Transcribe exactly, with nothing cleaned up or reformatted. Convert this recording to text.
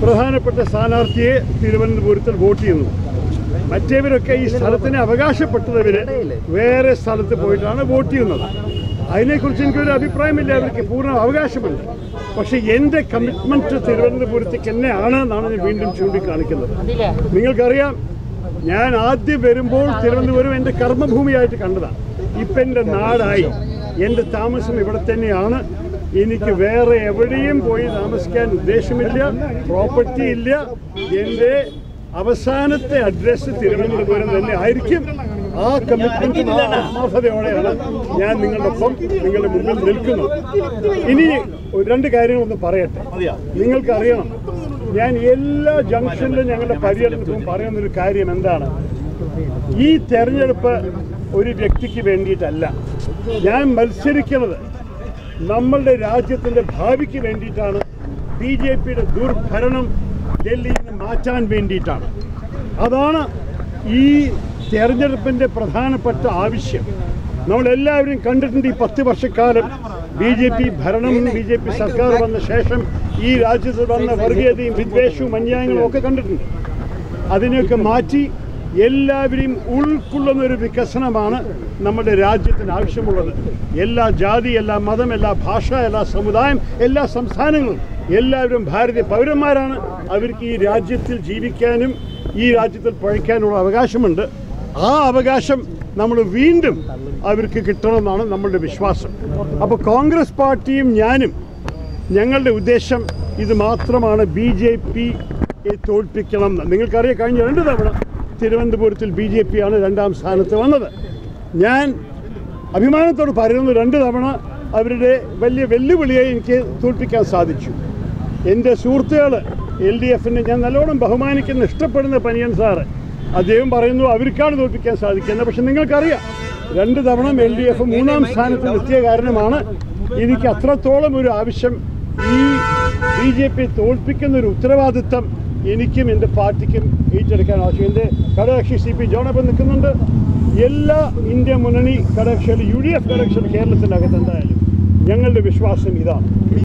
പ്രധാനപ്പെട്ട സ്ഥാനാർത്ഥിയെ തിരുവനന്തപുരത്തിൽ വോട്ട് ചെയ്യുന്നു. മറ്റേവരൊക്കെ ഈ സ്ഥലത്തിന് അവകാശപ്പെട്ടവർ വേറെ സ്ഥലത്ത് പോയിട്ടാണ് വോട്ട് ചെയ്യുന്നത്. അതിനെക്കുറിച്ച് എനിക്കൊരു അഭിപ്രായമില്ല, അവർക്ക് പൂർണ്ണ അവകാശമുണ്ട്. പക്ഷേ എൻ്റെ കമ്മിറ്റ്മെൻറ്റ് തിരുവനന്തപുരത്തേക്ക് തന്നെയാണ് എന്നാണ് ഞാൻ വീണ്ടും ചൂണ്ടിക്കാണിക്കുന്നത്. നിങ്ങൾക്കറിയാം, ഞാൻ ആദ്യം വരുമ്പോൾ തിരുവനന്തപുരം എൻ്റെ കർമ്മഭൂമിയായിട്ട് കണ്ടതാണ്. ഇപ്പം എൻ്റെ നാടായി. എൻ്റെ താമസം ഇവിടെ തന്നെയാണ്. എനിക്ക് വേറെ എവിടെയും പോയി താമസിക്കാൻ ഉദ്ദേശമില്ല, പ്രോപ്പർട്ടി ഇല്ല. എൻ്റെ അവസാനത്തെ അഡ്രസ്സ് തിരുവനന്തപുരം തന്നെ ആയിരിക്കും. ആ കമ്മിറ്റ്മെന്റ് ആത്മാർത്ഥതയോടെയാണ് ഞാൻ നിങ്ങളുടെ ഒപ്പം നിങ്ങളുടെ മുമ്പിൽ നിൽക്കുന്നത്. ഇനി രണ്ട് കാര്യങ്ങളൊന്ന് പറയട്ടെ. നിങ്ങൾക്കറിയണം, ഞാൻ എല്ലാ ജംഗ്ഷനിലും ഞങ്ങളുടെ പര്യടനത്തിലും പറയുന്നൊരു കാര്യം എന്താണ്, ഈ തെരഞ്ഞെടുപ്പ് ഒരു വ്യക്തിക്ക് വേണ്ടിയിട്ടല്ല. ഞാൻ മത്സരിക്കുന്നത് നമ്മളുടെ രാജ്യത്തിൻ്റെ ഭാവിക്ക് വേണ്ടിയിട്ടാണ്. ബി ജെ പിയുടെ ദുർഭരണം ഡൽഹിയിൽ നിന്ന് മാറ്റാൻ വേണ്ടിയിട്ടാണ്. അതാണ് ഈ തെരഞ്ഞെടുപ്പിൻ്റെ പ്രധാനപ്പെട്ട ആവശ്യം. നമ്മളെല്ലാവരും കണ്ടിട്ടുണ്ട്, ഈ പത്ത് വർഷക്കാലം ബി ജെ പി ഭരണം, ബി ജെ പി സർക്കാർ വന്ന ശേഷം ഈ രാജ്യത്ത് വന്ന വർഗീയതയും വിദ്വേഷവും അന്യായങ്ങളും ഒക്കെ കണ്ടിട്ടുണ്ട്. അതിനെയൊക്കെ മാറ്റി എല്ലാവരെയും ഉൾക്കൊള്ളുന്ന ഒരു വികസനമാണ് നമ്മുടെ രാജ്യത്തിന് ആവശ്യമുള്ളത്. എല്ലാ ജാതി, എല്ലാ മതം, എല്ലാ ഭാഷ, എല്ലാ സമുദായം, എല്ലാ സംസ്ഥാനങ്ങളും എല്ലാവരും ഭാരതീയ പൗരന്മാരാണ്. അവർക്ക് ഈ രാജ്യത്തിൽ ജീവിക്കാനും ഈ രാജ്യത്തിൽ പഴിക്കാനുള്ള അവകാശമുണ്ട്. ആ അവകാശം നമ്മൾ വീണ്ടും അവർക്ക് കിട്ടണമെന്നാണ് നമ്മളുടെ വിശ്വാസം. അപ്പോൾ കോൺഗ്രസ് പാർട്ടിയും ഞാനും ഞങ്ങളുടെ ഉദ്ദേശം ഇത് മാത്രമാണ്, ബി ജെ പിയെ തോൽപ്പിക്കണം എന്ന്. നിങ്ങൾക്കറിയാം, കഴിഞ്ഞ രണ്ട് തവണ തിരുവനന്തപുരത്തിൽ ബി ജെ പി ആണ് രണ്ടാം സ്ഥാനത്ത് വന്നത്. ഞാൻ അഭിമാനത്തോട് പറയുന്നു, രണ്ട് തവണ അവരുടെ വലിയ വെല്ലുവിളിയെ എനിക്ക് തോൽപ്പിക്കാൻ സാധിച്ചു. എൻ്റെ സുഹൃത്തുക്കൾ എൽ ഡി എഫിനെ ഞാൻ നല്ലോണം ബഹുമാനിക്കുന്ന, ഇഷ്ടപ്പെടുന്ന പനിയൻ സാറ്, അദ്ദേഹം പറയുന്നു അവർക്കാണ് തോൽപ്പിക്കാൻ സാധിക്കുന്നത്. പക്ഷെ നിങ്ങൾക്കറിയാം, രണ്ട് തവണ എൽ ഡി എഫ് മൂന്നാം സ്ഥാനത്ത് എത്തിയ കാരണമാണ് എനിക്ക് അത്രത്തോളം ഒരു ആവശ്യം, ഈ ബി ജെ പി തോൽപ്പിക്കുന്ന ഒരു ഉത്തരവാദിത്തം എനിക്കും എൻ്റെ പാർട്ടിക്കും ഏറ്റെടുക്കാൻ ആവശ്യം. എൻ്റെ ഘടകകക്ഷി സി പി ജോണപ്പം നിൽക്കുന്നുണ്ട്. എല്ലാ ഇന്ത്യ മുന്നണി ഘടകകക്ഷികൾ, യു ഡി എഫ് ഘടകകക്ഷികൾ കേരളത്തിനകത്ത് എന്തായാലും ഞങ്ങളുടെ വിശ്വാസം ഇതാണ്.